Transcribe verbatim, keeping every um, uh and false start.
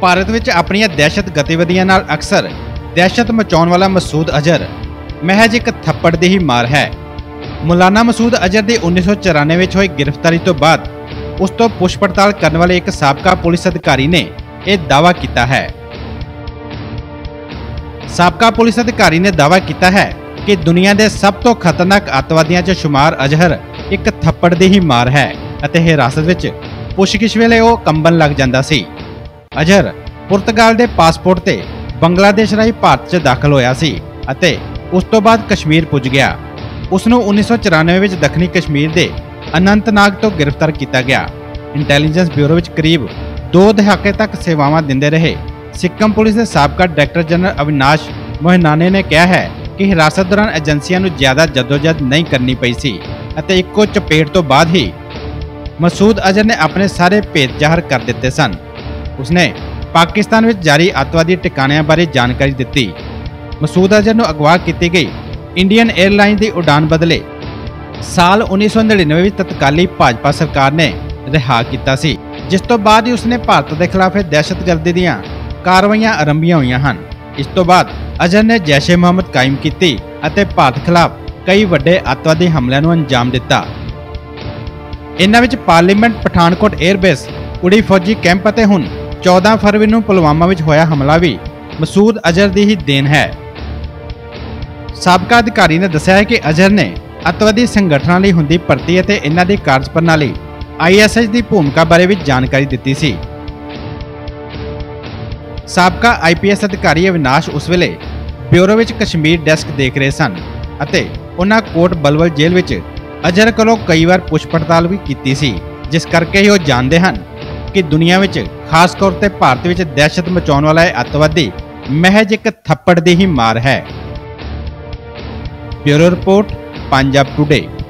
ਭਾਰਤ ਵਿੱਚ ਆਪਣੀਆਂ ਦਹਿਸ਼ਤ ਗਤੀਵਿਧੀਆਂ ਨਾਲ ਅਕਸਰ ਦਹਿਸ਼ਤ ਮਚਾਉਣ ਵਾਲਾ ਮਸੂਦ ਅਜ਼ਹਰ ਮਹਿਜ ਇੱਕ ਥੱਪੜ ਦੀ ਹੀ ਮਾਰ ਹੈ। ਮੌਲਾਨਾ ਮਸੂਦ ਅਜ਼ਹਰ ਦੀ ਉੱਨੀ ਸੌ ਚੁਰਾਨਵੇਂ ਵਿੱਚ ਹੋਈ ਗ੍ਰਿਫਤਾਰੀ ਤੋਂ ਬਾਅਦ ਉਸ ਤੋਂ ਪੁੱਛ ਪੜਤਾਲ ਕਰਨ ਵਾਲੇ ਇੱਕ ਸਾਬਕਾ ਪੁਲਿਸ ਅਧਿਕਾਰੀ ਨੇ ਇਹ ਦਾਅਵਾ ਕੀਤਾ ਹੈ। ਸਾਬਕਾ ਪੁਲਿਸ ਅਧਿਕਾਰੀ ਨੇ ਦਾਅਵਾ ਕੀਤਾ ਹੈ ਕਿ ਦੁਨੀਆ ਦੇ ਸਭ ਤੋਂ ਖਤਰਨਾਕ ਅੱਤਵਾਦੀਆਂ 'ਚ ਸ਼ੁਮਾਰ ਅਜ਼ਹਰ ਇੱਕ ਥੱਪੜ ਦੀ ਹੀ ਮਾਰ ਹੈ ਅਤੇ ਹਿਰਾਸਤ ਵਿੱਚ ਪੁੱਛਗਿੱਛ ਵੇਲੇ ਉਹ ਕੰਬਣ ਲੱਗ ਜਾਂਦਾ ਸੀ। ਅਜ਼ਹਰ ਪੁਰਤਗਾਲ ਦੇ ਪਾਸਪੋਰਟ ਤੇ ਬੰਗਲਾਦੇਸ਼ ਰਾਹੀਂ ਭਾਰਤ 'ਚ ਦਾਖਲ ਹੋਇਆ ਸੀ ਅਤੇ ਉਸ ਤੋਂ ਬਾਅਦ ਕਸ਼ਮੀਰ ਪੁੱਜ ਗਿਆ। ਉਸ ਨੂੰ ਉੱਨੀ ਸੌ ਚੁਰਾਨਵੇਂ ਵਿੱਚ ਦੱਖਣੀ ਕਸ਼ਮੀਰ ਦੇ ਅਨੰਤਨਾਗ ਤੋਂ ਗ੍ਰਿਫਤਾਰ ਕੀਤਾ ਗਿਆ। ਇੰਟੈਲੀਜੈਂਸ ਬਿਊਰੋ ਵਿੱਚ ਕਰੀਬ ਦੋ ਦਹਾਕੇ ਤੱਕ ਸੇਵਾਵਾਂ ਦਿੰਦੇ ਰਹੇ ਸਿੱਕਮ ਪੁਲਿਸ ਦੇ ਸਾਬਕਾ ਡਾਇਰੈਕਟਰ ਜਨਰਲ ਅਵਿਨਾਸ਼ ਮੋਹਨਾਨੇ ਨੇ ਕਿਹਾ ਹੈ ਕਿ ਹਿਰਾਸਤ ਦੌਰਾਨ ਏਜੰਸੀਆਂ ਨੂੰ ਜ਼ਿਆਦਾ ਜਦੋਜਹਿਦ ਨਹੀਂ ਕਰਨੀ ਪਈ ਸੀ ਅਤੇ ਇੱਕੋ ਚਪੇਟ ਤੋਂ ਬਾਅਦ ਹੀ ਮਸੂਦ ਅਜ਼ਹਰ ਨੇ ਆਪਣੇ ਸਾਰੇ ਭੇਦ ਜ਼ਾਹਰ ਕਰ ਦਿੱਤੇ ਸਨ। ਉਸਨੇ ਪਾਕਿਸਤਾਨ ਵਿੱਚ ਜਾਰੀ ਅੱਤਵਾਦੀ ਟਿਕਾਣਿਆਂ ਬਾਰੇ ਜਾਣਕਾਰੀ ਦਿੱਤੀ। ਮਸੂਦ ਅਜ਼ਹਰ ਨੂੰ ਅਗਵਾ ਕੀਤੀ ਗਈ ਇੰਡੀਅਨ 에ਅਰਲਾਈਨ ਦੀ ਉਡਾਨ ਬਦਲੇ ਸਾਲ ਉੱਨੀ ਸੌ ਨੜਿਨਵੇਂ ਵਿੱਚ ਤਤਕਾਲੀ ਭਾਜਪਾ ਸਰਕਾਰ ਨੇ ਰਿਹਾ ਕੀਤਾ ਸੀ, ਜਿਸ ਤੋਂ ਬਾਅਦ ਹੀ ਉਸਨੇ ਭਾਰਤ ਦੇ ਖਿਲਾਫ ਦਹਿਸ਼ਤਗਰਦੀ ਦੀਆਂ ਕਾਰਵਾਈਆਂ ਆਰੰਭੀਆਂ ਹੋਈਆਂ ਹਨ। ਇਸ ਤੋਂ ਬਾਅਦ ਅਜ਼ਹਰ ਨੇ ਜੈਸ਼-ਏ ਮੁਹੰਮਦ ਕਾਇਮ ਕੀਤੀ ਅਤੇ ਭਾਰਤ ਖਿਲਾਫ ਕਈ ਵੱਡੇ ਅੱਤਵਾਦੀ ਹਮਲਿਆਂ ਨੂੰ ਅੰਜਾਮ ਦਿੱਤਾ। ਇਨ੍ਹਾਂ ਵਿੱਚ ਪਾਰਲੀਮੈਂਟ, ਪਠਾਨਕੋਟ 에ਅਰਬੇਸ, ਉੜੀ ਫੌਜੀ ਕੈਂਪ ਅਤੇ ਹੁਣ ਚੌਦਾਂ ਫਰਵਰੀ ਨੂੰ ਪੁਲਵਾਮਾ ਵਿੱਚ ਹੋਇਆ ਹਮਲਾ ਵੀ ਮਸੂਦ ਅਜ਼ਹਰ ਦੀ ਹੀ ਦੇਣ ਹੈ। ਸਾਬਕਾ ਅਧਿਕਾਰੀ ਨੇ ਦੱਸਿਆ ਹੈ ਕਿ ਅਜ਼ਹਰ ਨੇ ਅੱਤਵਾਦੀ ਸੰਗਠਨਾਂ ਲਈ ਹੁੰਦੀ ਭਰਤੀ ਅਤੇ ਇਨ੍ਹਾਂ ਦੀ ਕਾਰਜਪ੍ਰਣਾਲੀ ਆਈ ਐਸ ਆਈ ਦੀ ਭੂਮਿਕਾ ਬਾਰੇ ਵੀ ਜਾਣਕਾਰੀ ਦਿੱਤੀ ਸੀ। ਸਾਬਕਾ ਆਈ ਪੀ ਐਸ ਅਧਿਕਾਰੀ ਅਵਿਨਾਸ਼ ਉਸ ਵੇਲੇ ਬਿਊਰੋ ਵਿੱਚ ਕਸ਼ਮੀਰ ਡੈਸਕ ਦੇਖ ਰਹੇ ਸਨ ਅਤੇ ਉਹਨਾਂ ਕੋਟ ਬਲਵਲ ਜੇਲ੍ਹ ਵਿੱਚ ਅਜ਼ਹਰ ਕੋਲੋਂ ਕਈ ਵਾਰ ਪੁੱਛ ਪੜਤਾਲ ਵੀ ਕੀਤੀ ਸੀ, ਜਿਸ ਕਰਕੇ ਹੀ ਉਹ ਜਾਣਦੇ ਹਨ ਕਿ ਦੁਨੀਆ ਵਿੱਚ ਖਾਸ ਤੌਰ ਤੇ ਭਾਰਤ ਵਿੱਚ ਦਹਿਸ਼ਤ ਮਚਾਉਣ ਵਾਲਾ ਇਹ ਅੱਤਵਾਦੀ ਮਹਿਜ ਇੱਕ ਥੱਪੜ ਦੀ ਹੀ ਮਾਰ ਹੈ। Bureau report, Punjab today.